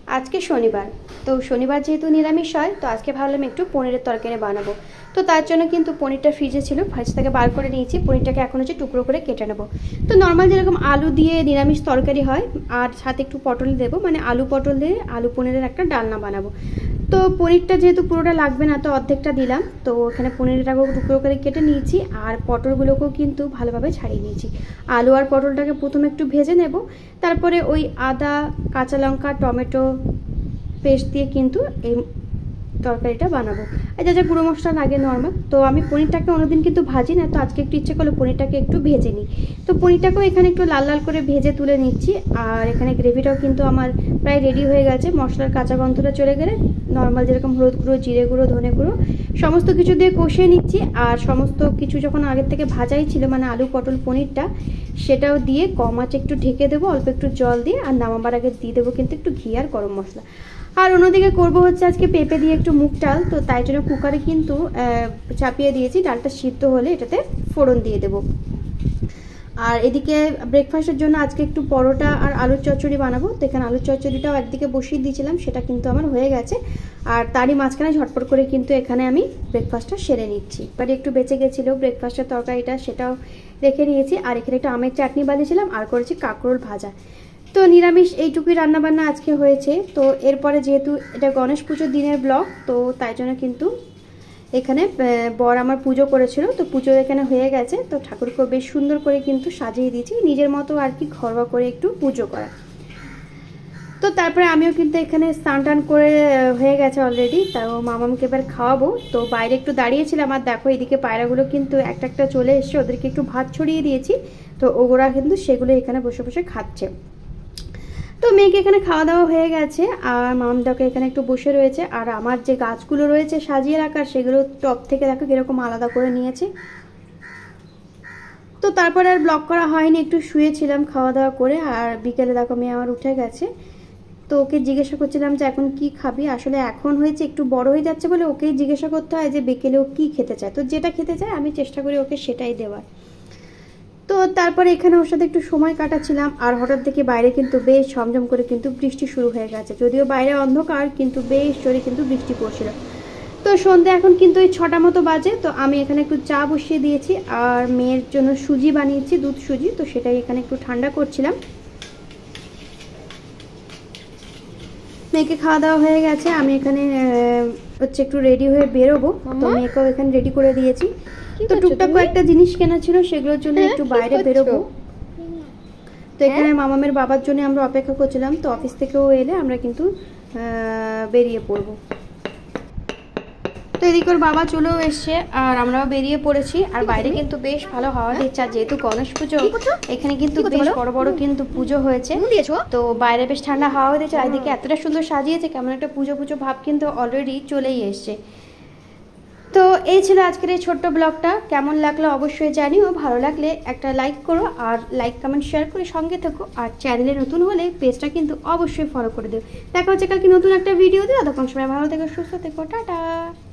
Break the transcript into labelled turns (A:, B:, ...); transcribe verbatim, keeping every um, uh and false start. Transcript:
A: আজকে শনিবার, তো শনিবার যেহেতু নিরামিষ হয়, তো আজকে ভাবলাম একটু পনিরের তরকারি বানাবো। তো তার জন্য কিন্তু পনিরটা ফ্রিজে ছিল, ফ্রিজ থেকে বার করে নিয়েছি। পনিরটাকে এখন হচ্ছে টুকরো করে কেটে নেবো। তো নর্মাল যেরকম আলু দিয়ে নিরামিষ তরকারি হয়, আর সাথে একটু পটল দেবো, মানে আলু পটল দিয়ে আলু পনিরের একটা ডালনা বানাবো। তো পনিরটা যেহেতু পুরোটা লাগবে না, তো অর্ধেকটা দিলাম। তো এখানে পনিরটাকেও টুকরো করে কেটে নিয়েছি, আর পটলগুলোকেও কিন্তু ভালোভাবে ছাড়িয়ে নিয়েছি। আলু আর পটলটাকে প্রথমে একটু ভেজে নেব, তারপরে ওই আদা, কাঁচা লঙ্কা, টমেটো পেস্ট দিয়ে কিন্তু এই তরকারিটা বানাবো। আর যা যা গুঁড়ো মশলা লাগে নর্মাল। তো আমি পনিরটাকে অন্যদিন কিন্তু ভাজি না, তো আজকে একটু ইচ্ছে করলো পনিরটাকে একটু ভেজে নিই। তো পনিরটাকেও এখানে একটু লাল লাল করে ভেজে তুলে নিচ্ছি। আর এখানে গ্রেভিটাও কিন্তু আমার প্রায় রেডি হয়ে গেছে। মশলার কাঁচা গন্ধটা চলে গেলে নর্মাল যেরকম হলুদ গুঁড়ো, জিরে গুঁড়ো, ধনে গুঁড়ো সমস্ত কিছু দিয়ে কষিয়ে নিচ্ছি। আর সমস্ত কিছু যখন আগের থেকে ভাজাই ছিল, মানে আলু পটল পনিরটা, সেটাও দিয়ে কম আঁচে একটু ঢেকে দেবো, অল্প একটু জল দিয়ে। আর নামাবার আগে দিয়ে দেবো কিন্তু একটু ঘি আর গরম মশলা। আর অন্যদিকে করবো হচ্ছে আজকে পেঁপে দিয়ে একটু মুগ ডাল। তো তাই জন্য কুকারে কিন্তু চাপিয়ে দিয়েছি, ডালটা সিদ্ধ হলে এটাতে ফোড়ন দিয়ে দেবো। আর এদিকে ব্রেকফাস্টের জন্য আজকে একটু পরোটা আর আলুর চচ্চড়ি বানাবো। তো এখানে আলুর চচ্চড়িটাও একদিকে বসিয়ে দিয়েছিলাম, সেটা কিন্তু আমার হয়ে গেছে। আর তারই মাঝখানে ঝটপট করে কিন্তু এখানে আমি ব্রেকফাস্টটা সেরে নিচ্ছি। বাড়ি একটু বেঁচে গেছিলো ব্রেকফাস্টের তরকারিটা, সেটাও রেখে নিয়েছি। আর এখানে একটু আমের চাটনি বানিয়েছিলাম, আর করেছি কাঁকরোল ভাজা। তো নিরামিষ এইটুকুই রান্নাবান্না আজকে হয়েছে। তো এরপরে যেহেতু এটা গণেশ পুজোর দিনের ব্লগ, তো তাই জন্য কিন্তু এখানে বর আমার পুজো করেছিল। তো পুজো এখানে হয়ে গেছে। তো ঠাকুরকে বেশ সুন্দর করে কিন্তু সাজিয়ে দিয়েছি, নিজের মতো আর কি, ঘরোয়া করে একটু পুজো করা। তো তারপরে আমিও কিন্তু এখানে স্নান টান করে হয়ে গেছে অলরেডি। তাও মামামকে এবার খাওয়াবো। তো বাইরে একটু দাঁড়িয়েছিলাম, আর দেখো এদিকে পায়রাগুলো কিন্তু একটা একটা চলে এসছে, ওদেরকে একটু ভাত ছড়িয়ে দিয়েছি। তো ওরা কিন্তু সেগুলো এখানে বসে বসে খাচ্ছে। তো মেয়েকে এখানে খাওয়া দাওয়া হয়ে গেছে, আর মামদাকে এখানে একটু বসে রয়েছে। আর আমার যে গাছগুলো রয়েছে সাজিয়ে রাখার, সেগুলো টপ থেকে দেখো কিরকম আলাদা করে নিয়েছে। তো তারপরে আর ব্লগ করা হয়নি, একটু শুয়েছিলাম খাওয়া দাওয়া করে। আর বিকেলে দেখো মেয়ে আমার উঠে গেছে। তো ওকে জিজ্ঞাসা করছিলাম যে এখন কি খাবি। আসলে এখন হয়েছে একটু বড় হয়ে যাচ্ছে বলে ওকেই জিজ্ঞাসা করতে হয় যে বিকেলে ও কী খেতে চায়। তো যেটা খেতে চায় আমি চেষ্টা করি ওকে সেটাই দেওয়ার। তো তারপরে এখানে ওর সাথে একটু সময় কাটাচ্ছিলাম। আর হঠাৎ দেখে বাইরে কিন্তু বেশ ঝমঝম করে কিন্তু বৃষ্টি শুরু হয়ে গেছে। যদিও বাইরে অন্ধকার, কিন্তু বেশ জোরে কিন্তু বৃষ্টি পড়ছিল। তো সন্ধ্যে এখন কিন্তু ওই ছটা মতো বাজে। তো আমি এখানে একটু চা বসিয়ে দিয়েছি, আর মেয়ের জন্য সুজি বানিয়েছি, দুধ সুজি। তো সেটাই এখানে একটু ঠান্ডা করছিলাম। মেয়েকে খাওয়া দাওয়া হয়ে গেছে, আমি এখানে হচ্ছে একটু রেডি হয়ে বেরোবো। তো মেয়েকেও এখানে রেডি করে দিয়েছি। তো টুকটাক কয়েকটা জিনিস কেনা ছিল, সেগুলোর জন্য একটু বাইরে বেরোবো। তো এখানে মামামের বাবার জন্য আমরা অপেক্ষা করছিলাম। তো অফিস থেকেও এলে আমরা কিন্তু বেরিয়ে পড়বো। তো এদিকে ওর বাবা চলেও এসছে, আর আমরাও বেরিয়ে পড়েছি। আর বাইরে কিন্তু বেশ ভালো হাওয়া দিচ্ছে। আর যেহেতু গণেশ পুজো, এখানে কিন্তু বেশ বড় বড় কিন্তু পুজো হয়েছে। তো বাইরে বেশ ঠান্ডা হাওয়া দিচ্ছে। আর এদিকে এতটা সুন্দর সাজিয়েছে, কেমন একটা পুজো পুজো ভাব কিন্তু অলরেডি চলেই এসছে। তো এই ছিল আজকের এই ছোট্ট ব্লগটা। কেমন লাগলো অবশ্যই জানিও। ভালো লাগলে একটা লাইক করো, আর লাইক কমেন্ট শেয়ার করে সঙ্গে থেকো। আর চ্যানেলে নতুন হলে পেজটা কিন্তু অবশ্যই ফলো করে দিও। দেখা হচ্ছে কালকে নতুন একটা ভিডিও দিও। ততক্ষণ সবাই ভালো থেকো, সুস্থ থেকো, টাটা।